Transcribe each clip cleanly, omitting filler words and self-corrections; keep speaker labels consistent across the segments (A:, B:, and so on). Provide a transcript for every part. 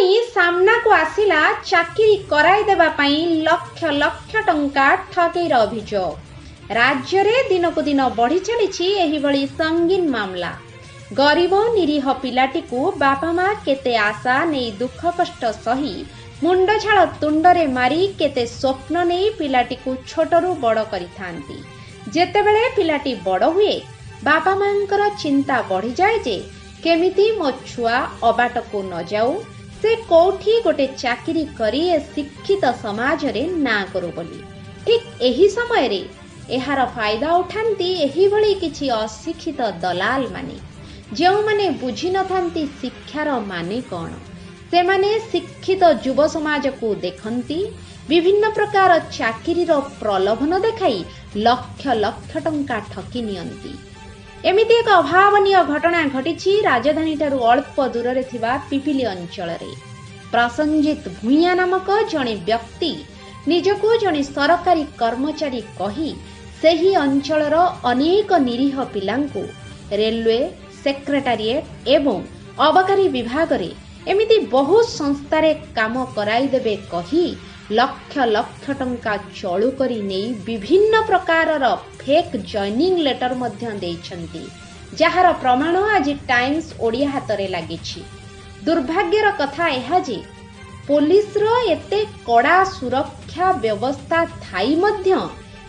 A: सामना को आसिला चाकरी कराई देबा पई लक्ष लक्ष टंका ठगेर अभियोग। राज्य रे दिन को दिन बढ़ी चली एही भली संगीन मामला। गरीब निरीह पिलाटी को बापा माँ केते आशा नहीं दुख कष्ट सही मुंड झाड़ तुंडरे मारी केते स्वप्न नहीं पिलाटी को छोटरू बड़ करिथांती। जेतेबेले पिलाटी बड़ हुए बापा मांकर चिंता बढ़ी जाए जे केमिति मो छुआ अबाट को न जाऊ, से कोठी गोटे चाकरी करी ए शिक्षित समाज रे ना करू बोली। ठीक एही समय रे एहार फायदा उठांती एही भली किछि अशिक्षित दलाल माने, जो माने बुझी न थांती शिक्षार माने कौन। से माने शिक्षित युव समाज को देखंती विभिन्न प्रकार चाकरीर प्रलोभन देखाई लक्ष लक्ष टंका ठकी नियंती। एमिति एक अभावनीय घटना घटी राजधानी ठारू अल्प दूर रे थिबा पिपिली अंचल रे। प्रसंजित भूइया नामक जणे व्यक्ति निजको जणे सरकारी कर्मचारी कही सेही अंचलर अनेक निरीह पिलांकु रेलवे सेक्रेटारिएट एवं अबकारी विभाग रे एमिति बहु संस्थारे काम कराई देबे कही लक्ष लक्ष टंका चलू करी नहीं विभिन्न प्रकारर फेक जॉइनिंग लेटर मध्य देइछंती, जहार प्रमाण आज टाइम्स ओडिया हातरे लागिछि। दुर्भाग्यर कथा एहा जे पुलिस रो एते कड़ा सुरक्षा व्यवस्था थाई मध्य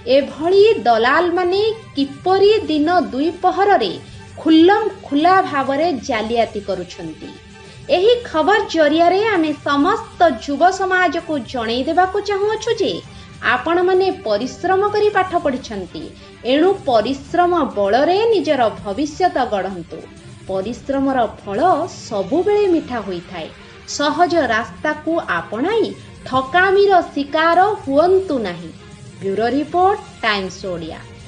A: एभली दलाल माने किपरि दिन दुई पहर रे खुल्लम खुला भावरे जालियाती करुछंती। एही खबर जरिया रे आमे समस्त युव समाज को जणै देबाकू चाहूछु जे आपण माने परिश्रम करी पाठ पढ़िछंती, एणु परिश्रम बलरे निजर भविष्यत गढ़ंतु। परिश्रमर फल सबुबेले मिठा होइथाय। सहज रास्ता को आपणाई ठकामीर शिकार हुअंतु नाही। Bureau report, Times Odia.